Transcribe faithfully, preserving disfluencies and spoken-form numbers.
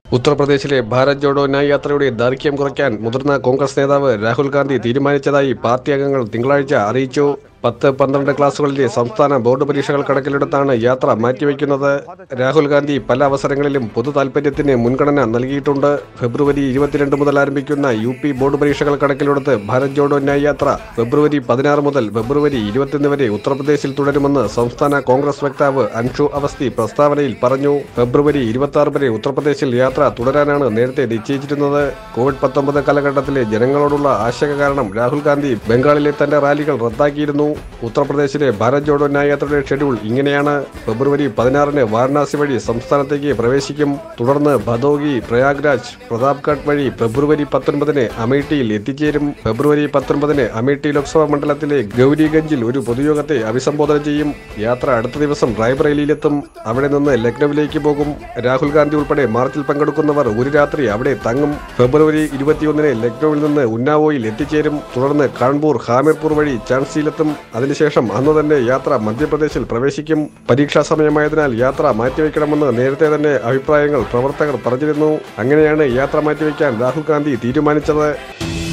ഉത്തർപ്രദേശിലെ ഭാരത് ജോഡോ ന്യായ് യാത്രയുടെ ദൈർഘ്യം കുറയ്ക്കാൻ മുതിർന്ന കോൺഗ്രസ് നേതാവ് രാഹുൽ ഗാന്ധി തീരുമാനിച്ചതായി പാർട്ടി അംഗങ്ങൾ തിങ്കളാഴ്ച അറിയിച്ചു. പത്ത് പന്ത്രണ്ട് ക്ലാസുകളിലെ സംസ്ഥാന ബോർഡ് പരീക്ഷകൾ കണക്കിലെടുത്താണ് യാത്ര മാറ്റിവെക്കുന്നത്. രാഹുൽ ഗാന്ധി പല അവസരങ്ങളിലും പൊതു താൽപര്യത്തിന് മുൻഗണന നൽകിയിട്ടുണ്ട്. ഫെബ്രുവരി ഇരുപത്തിരണ്ട് മുതൽ ആരംഭിക്കുന്ന യു പി ബോർഡ് പരീക്ഷകൾ കണക്കിലെടുത്ത് ഭാരത് ജോഡോ ന്യായ് യാത്ര ഫെബ്രുവരി പതിനാറ് മുതൽ ഫെബ്രുവരി ഇരുപത്തിയൊന്ന് വരെ ഉത്തർപ്രദേശിൽ തുടരുമെന്ന് സംസ്ഥാന കോൺഗ്രസ് വക്താവ് അൻഷു അവസ്ഥി പ്രസ്താവനയിൽ പറഞ്ഞു. ഫെബ്രുവരി ഇരുപത്തി ആറ് വരെ ഉത്തർപ്രദേശിൽ യാത്ര തുടരാനാണ് നേരത്തെ നിശ്ചയിച്ചിരുന്നത്. കോവിഡ് പത്തൊമ്പത് കാലഘട്ടത്തിലെ ജനങ്ങളോടുള്ള ആശങ്ക കാരണം രാഹുൽ ഗാന്ധി ബംഗാളിലെ തന്റെ റാലികൾ റദ്ദാക്കിയിരുന്നു. ഉത്തർപ്രദേശിലെ ഭാരത് ജോഡോ ന്യായ് യാത്രയുടെ ഷെഡ്യൂൾ ഇങ്ങനെയാണ്. ഫെബ്രുവരി പതിനാറിന് വാരണാസി വഴി സംസ്ഥാനത്തേക്ക് പ്രവേശിക്കും. തുടർന്ന് ഭദോഹി, പ്രയാഗ്രാജ്, പ്രതാപ്ഗഡ് വഴി ഫെബ്രുവരി പത്തൊൻപതിന് അമേഠിയിൽ എത്തിച്ചേരും. ഫെബ്രുവരി പത്തൊൻപതിന് അമേഠി ലോക്സഭാ മണ്ഡലത്തിലെ ഗൗരിഗഞ്ചിൽ ഒരു പൊതുയോഗത്തെ അഭിസംബോധന ചെയ്യും. യാത്ര അടുത്ത ദിവസം റായ്ബറേലിയിലെത്തും. അവിടെ നിന്ന് ലക്നൌവിലേക്ക് പോകും. രാഹുൽ ഗാന്ധി ഉൾപ്പെടെ മാർച്ചിൽ പങ്കെടുക്കുന്നവർ ഒരു രാത്രി അവിടെ തങ്ങും. ഫെബ്രുവരി ഇരുപത്തിയൊന്നിന് ലക്നൌവിൽ നിന്ന് ഉന്നാവോയിൽ എത്തിച്ചേരും. തുടർന്ന് കാൺപൂർ, ഹാമിർപൂർ വഴി ഝാൻസിയിലെത്തും. അതിനുശേഷം അന്ന് തന്നെ യാത്ര മധ്യപ്രദേശിൽ പ്രവേശിക്കും. പരീക്ഷാ സമയമായതിനാൽ യാത്ര മാറ്റിവെക്കണമെന്ന് നേരത്തെ തന്നെ അഭിപ്രായങ്ങൾ പ്രവർത്തകർ പറഞ്ഞിരുന്നു. അങ്ങനെയാണ് യാത്ര മാറ്റിവെക്കാൻ രാഹുൽ ഗാന്ധി തീരുമാനിച്ചത്.